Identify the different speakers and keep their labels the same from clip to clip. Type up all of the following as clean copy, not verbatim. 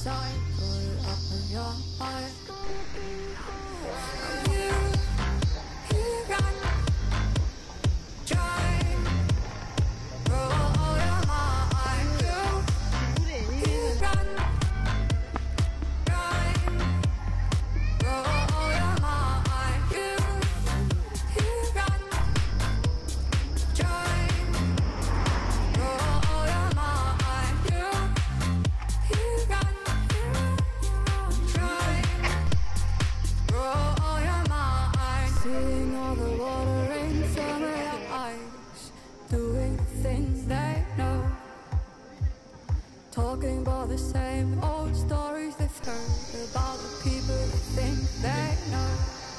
Speaker 1: Talking about the same old stories they've heard about the people they think they know.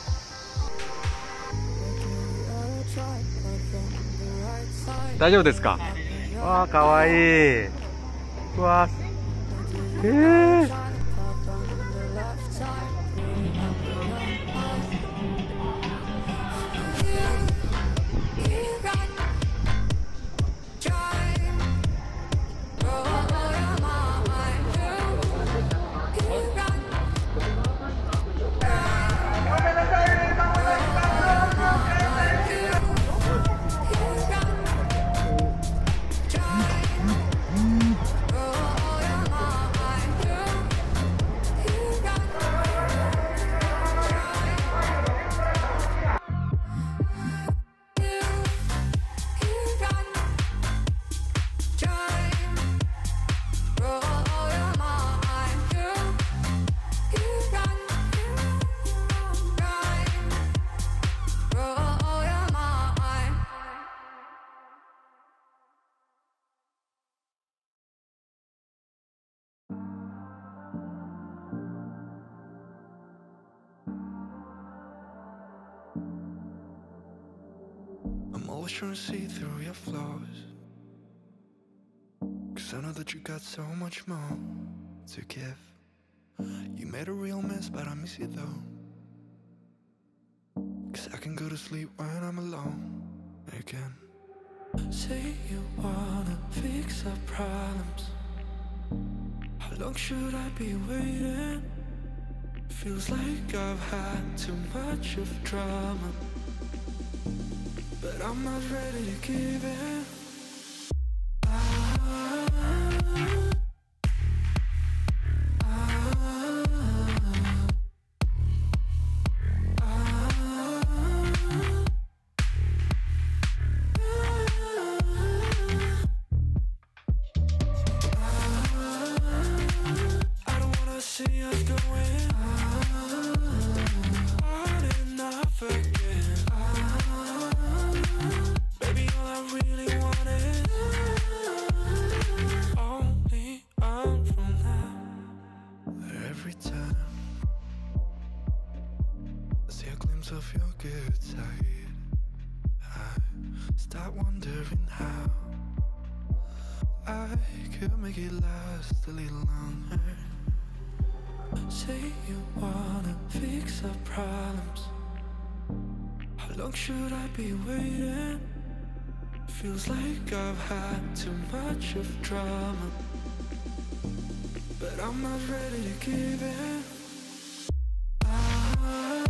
Speaker 1: Try, but from the right side.
Speaker 2: 大丈夫ですか？わあ、かわいい。うわー。
Speaker 3: I'm always trying to see through your flaws, 'cause I know that you got so much more to give. You made a real mess, but I miss you though, 'cause I can go to sleep when I'm alone again. Say you wanna fix our problems. How long should I be waiting? Feels like I've had too much of drama, but I'm not ready to give in. I don't wanna see us going on and off again. Baby, all I really want is only on from now. Every time I see a glimpse of your good side, I start wondering how I could make it last a little longer. Say you wanna fix our problems. How long should I be waiting? Feels like I've had too much of drama, but I'm not ready to give in.